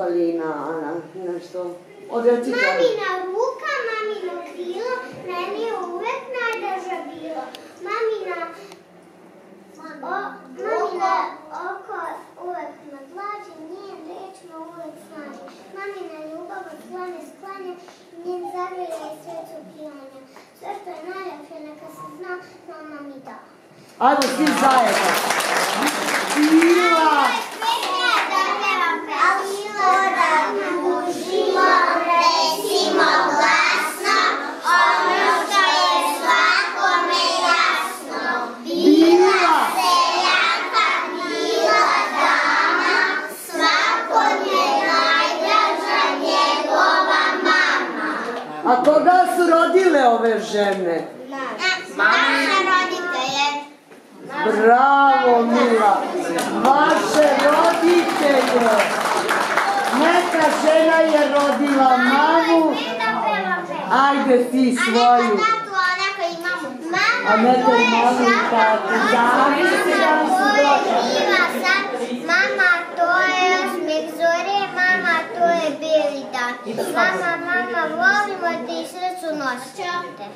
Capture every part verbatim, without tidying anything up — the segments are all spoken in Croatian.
okolina, Ana, nešto? Odrecite. Mamina ruka, mamino krilo, meni je uvek najdraža bilo. Mamina, mamina oko uvek me glađe, njen reč me uvek snaži. Mamina ljubav od sklane sklanja, njen zagrlja i sreću pijanja. Sve što je najljepše neka se zna, mama mi da. Ajmo svi zajedno. Bila! Recimo glasno, ono što je svakome jasno. Bila seljaka, bila dama, svakom je najdraža njegova mama. A koga su rodile ove žene? Naše roditelje. Bravo, Mila! Vaše roditelje! Neka žena je rodila mamu, ajde ti svoju. A neka je mamu tako. Zavisi da li su došli. Mama, to je osmeh zore, mama, to je beli dan. Mama, mama, volimo te i srcu nosite.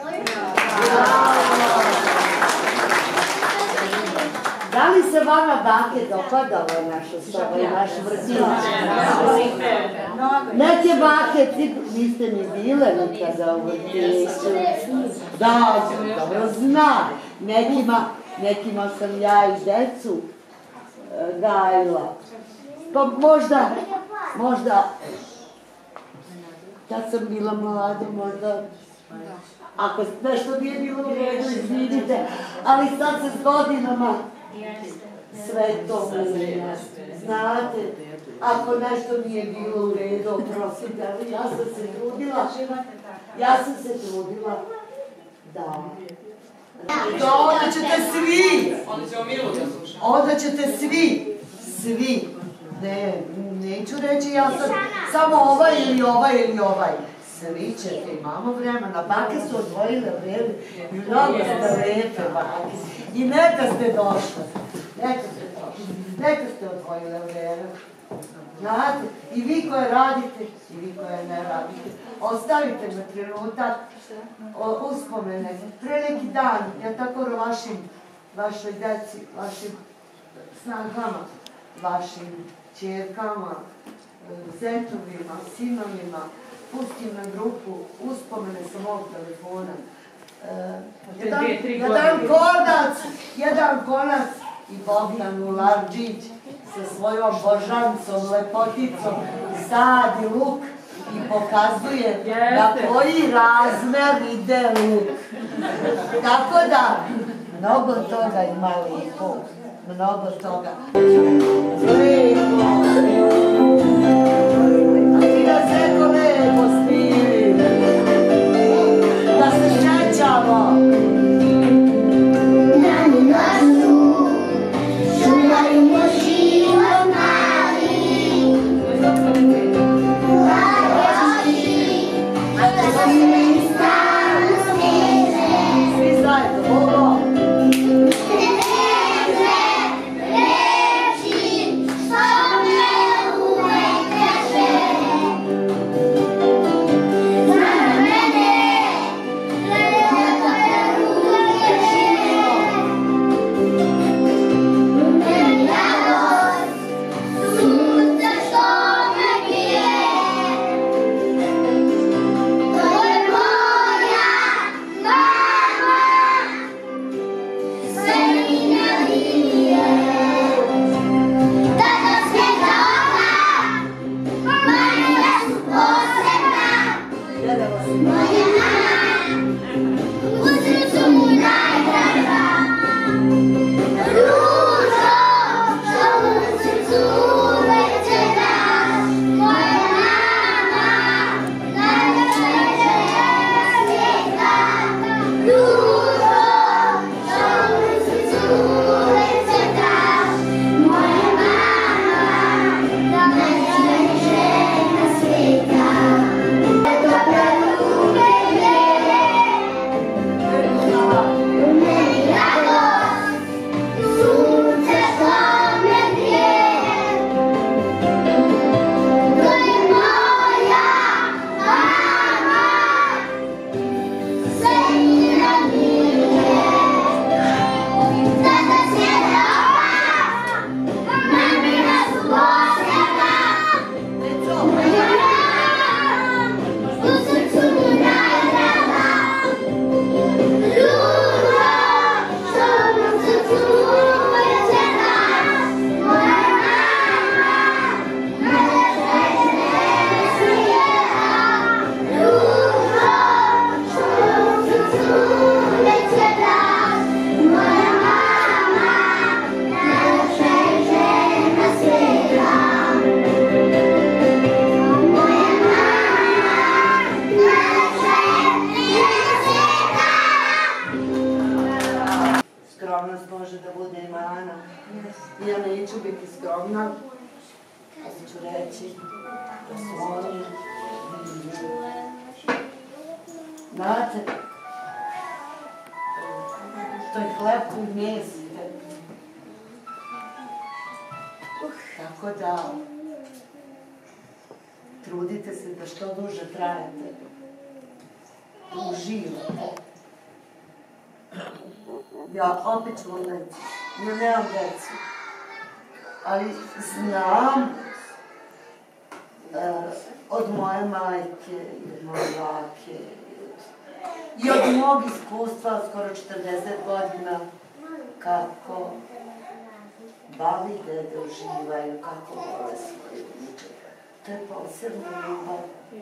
Da li se vama bake dopadalo naša soba i naš vrtić? Neke bake, niste ni bile nikada u vrtiću. Da, dobro zna. Nekima sam ja i decu gajila. Pa možda, možda, kad sam bila mlada, možda, ako nešto nije bilo u redu, izvinite, ali sad se s godinama sve to menja. Znate, ako nešto nije bilo u redu, oprostite, ali ja sam se trudila, ja sam se trudila da... Da, onda ćete svi, onda ćete svi, svi, ne, neću reći ja sam samo ovaj ili ovaj ili ovaj. Svi ćete, imamo vremena, bake su odvojile vreme, mnogo ste lepe bake. I neka ste došle, neka ste došle, neka ste odvojile vreme. Znate, i vi koje radite, i vi koje ne radite, ostavite me trenutak uspomene. Pre neki dan, ja tako vašim, vašoj deci, vašim snagama, vašim ćerkama, zetovima, sinovima, pustim na grupu uspomene sa mog telefona. Jedan konac, jedan konac i Bogdan Ularđić sa svojom božancom, lepoticom, sadi luk i pokazuje na koji razmer ide luk. Tako da, mnogo toga ima lijepo, mnogo toga. Lijepo, a ti da se neko lepo stivi, da se šećamo. Reči, što me Ja neću biti skromna, ali ću reći da su oni znate, to je hleb koji mesite. Tako da trudite se da što duže trajete, da uživate. Ja opet ću vam reći, ja nemam decu, ali znam uh, od moje majke i od moje bake i od mog iskustva, skoro četrdeset godina, kako babi i dede uživaju, kako vole svoje unuče. To je posebno ljubav.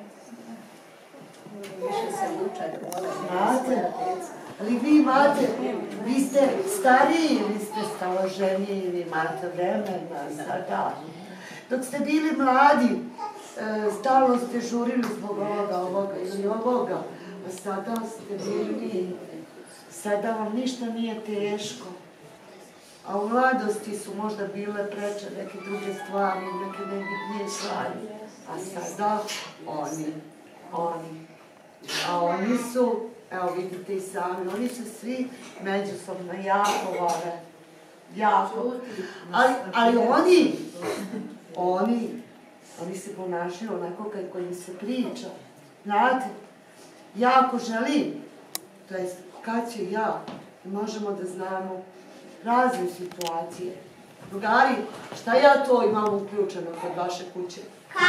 Više se uče, vole. Znate, ali vi imate, vi ste stariji, vi ste staloženiji, vi imate vremena sada. Dok ste bili mladi, stalno ste žurili zbog ovoga, ovoga ili ovoga, a sada ste bili, sada vam ništa nije teško. A u mladosti su možda bile preče neke druge stvari, neke nebitnije stvari. A sada oni, oni. A oni su, evo vidite i sami, oni su svi međusobno jako vole. Jako. Ali, ali oni, oni, oni se ponašaju onako kako im se priča. Znate, ja ako želim, to jest kad će ja, možemo da znamo razne situacije. Drugari, šta ja to imam uključeno kod vaše kuće?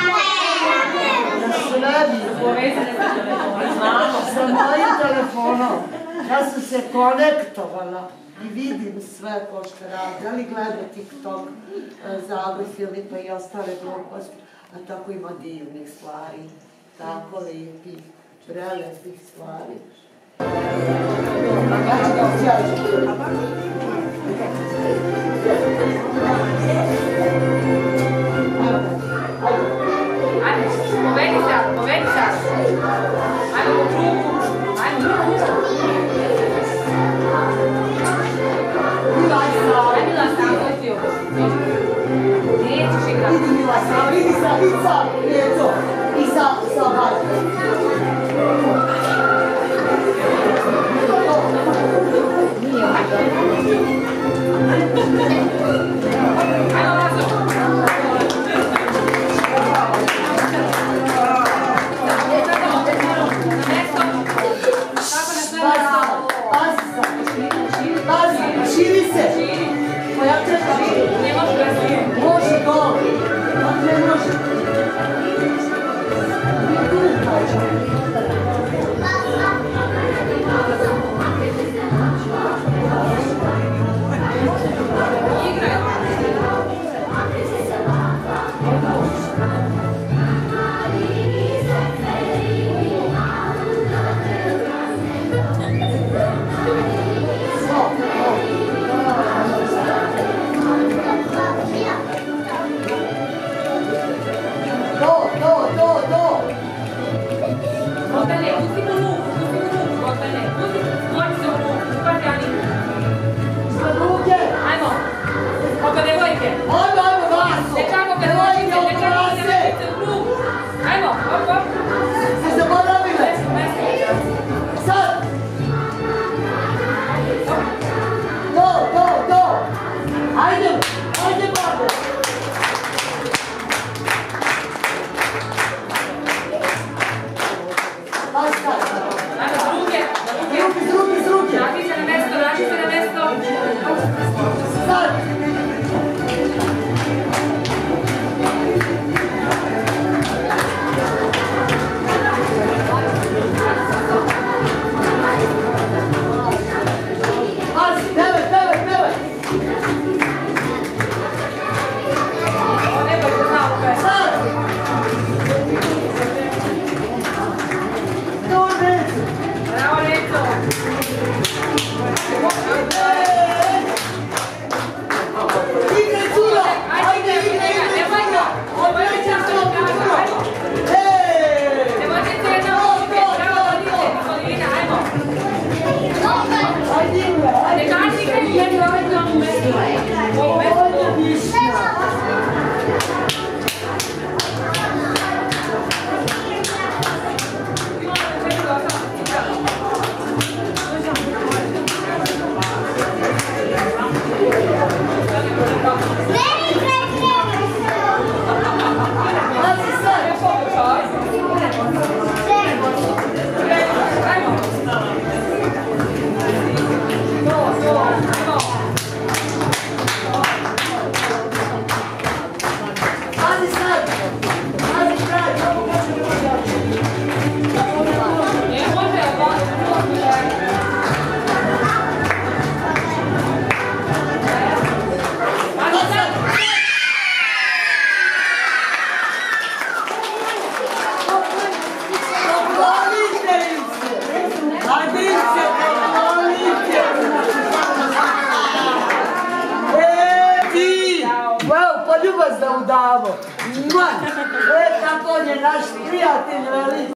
Na sve sa mojim telefonom. Ja sam se konektovala i vidim sve ko što radi. Ali gleda TikTok, Zagor, Filipa i ostale gluposti. A tako ima divnih stvari, tako lijepih, prelepih stvari. Ja ću ga osjećati. Ajmo, povedi se, povedi se. Ajmo u krugu, ajmo u krugu. Ajde Mila sam, gledaj ovo. Nećeš igrati. Vidi Mila sam, vidi sa, vidi sa, lijeco. I sa, sa vađe. Nije Ajmo Lazo. Širi se! Koja treba? Ne može da se. Može dole! Pa ne može! ljubav da udamo. E, kako on je naš prijatelj veliki.